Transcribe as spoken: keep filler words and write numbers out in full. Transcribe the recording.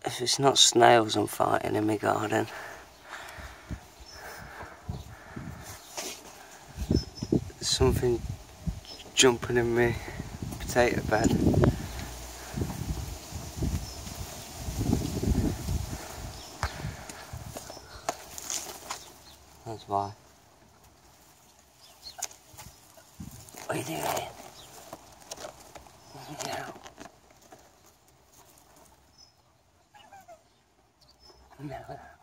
If it's not snails I'm fighting in my garden. There's something jumping in my potato bed. That's why. What are you doing? Yeah. No.